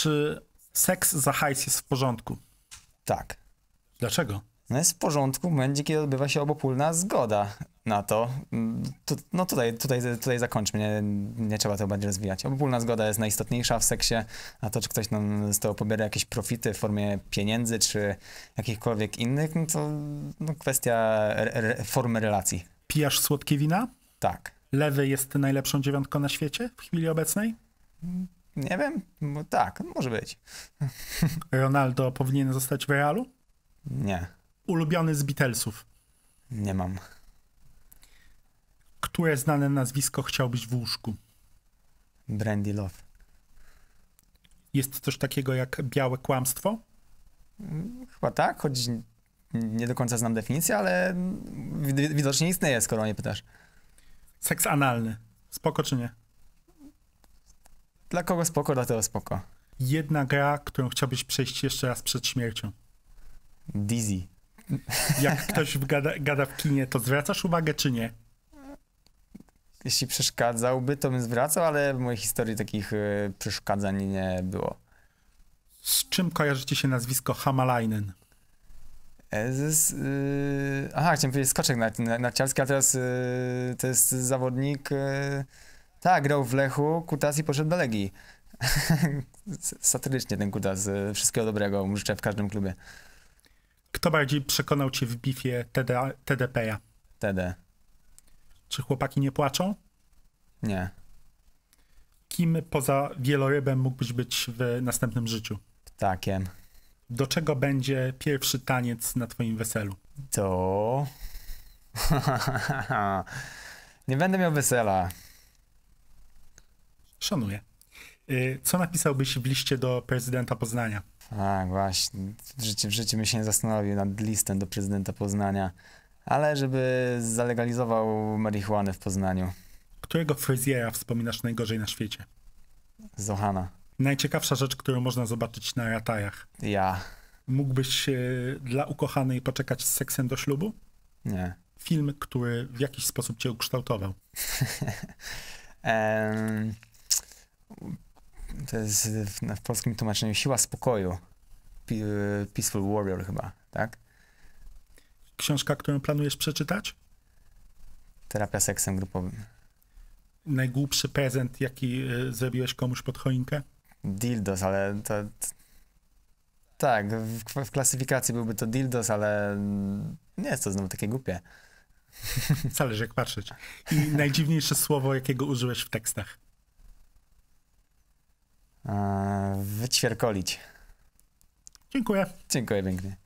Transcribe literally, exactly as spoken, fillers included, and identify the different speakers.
Speaker 1: Czy seks za hajs jest w porządku?
Speaker 2: Tak.
Speaker 1: Dlaczego?
Speaker 2: No jest w porządku w momencie, kiedy odbywa się obopólna zgoda na to. Tu, no tutaj, tutaj, tutaj zakończmy, nie, nie trzeba tego bardziej rozwijać. Obopólna zgoda jest najistotniejsza w seksie, a to, czy ktoś nam z tego pobiera jakieś profity w formie pieniędzy, czy jakichkolwiek innych, no to no kwestia re, re, formy relacji.
Speaker 1: Pijasz słodkie wina?
Speaker 2: Tak.
Speaker 1: Lewy jest najlepszą dziewiątką na świecie w chwili obecnej?
Speaker 2: Nie wiem, bo tak, może być.
Speaker 1: Ronaldo powinien zostać w Realu?
Speaker 2: Nie.
Speaker 1: Ulubiony z Beatlesów?
Speaker 2: Nie mam.
Speaker 1: Które znane nazwisko chciałbyś w łóżku?
Speaker 2: Brandy Love.
Speaker 1: Jest coś takiego jak białe kłamstwo?
Speaker 2: Chyba tak, choć nie do końca znam definicję, ale widocznie istnieje, skoro nie pytasz.
Speaker 1: Seks analny. Spoko czy nie?
Speaker 2: Dla kogo spoko, dla tego spoko.
Speaker 1: Jedna gra, którą chciałbyś przejść jeszcze raz przed śmiercią?
Speaker 2: Dizzy.
Speaker 1: Jak ktoś gada, gada w kinie, to zwracasz uwagę czy nie?
Speaker 2: Jeśli przeszkadzałby, to bym zwracał, ale w mojej historii takich y, przeszkadzań nie było.
Speaker 1: Z czym kojarzy ci się nazwisko Hamalainen?
Speaker 2: E, z, z, y, aha, chciałem powiedzieć skoczek narciarski, a teraz y, to jest zawodnik... Y, tak, grał w Lechu, Kutas i poszedł do Legii. Satyrycznie ten Kutas. Y, wszystkiego dobrego, mu życzę w każdym klubie.
Speaker 1: Kto bardziej przekonał cię w bitwie T D P-a?
Speaker 2: T D.
Speaker 1: Czy chłopaki nie płaczą?
Speaker 2: Nie.
Speaker 1: Kim poza wielorybem mógłbyś być w następnym życiu?
Speaker 2: Ptakiem.
Speaker 1: Do czego będzie pierwszy taniec na twoim weselu?
Speaker 2: To... nie będę miał wesela.
Speaker 1: Szanuję. Co napisałbyś w liście do prezydenta Poznania?
Speaker 2: Tak, właśnie. W życiu, w życiu bym się nie zastanowił nad listem do prezydenta Poznania. Ale żeby zalegalizował marihuanę w Poznaniu.
Speaker 1: Którego fryzjera wspominasz najgorzej na świecie?
Speaker 2: Zohana.
Speaker 1: Najciekawsza rzecz, którą można zobaczyć na ratajach.
Speaker 2: Ja.
Speaker 1: Mógłbyś e, dla ukochanej poczekać z seksem do ślubu?
Speaker 2: Nie.
Speaker 1: Film, który w jakiś sposób cię ukształtował.
Speaker 2: um, to jest w, w polskim tłumaczeniu Siła Spokoju. Peaceful Warrior chyba, tak?
Speaker 1: Książka, którą planujesz przeczytać?
Speaker 2: Terapia seksem grupowym.
Speaker 1: Najgłupszy prezent, jaki y, zrobiłeś komuś pod choinkę?
Speaker 2: Dildos, ale to... to tak, w, w klasyfikacji byłby to dildos, ale nie jest to znowu takie głupie.
Speaker 1: Zależy jak patrzeć. I najdziwniejsze słowo, jakiego użyłeś w tekstach?
Speaker 2: A, wyćwierkolić.
Speaker 1: Dziękuję.
Speaker 2: Dziękuję pięknie.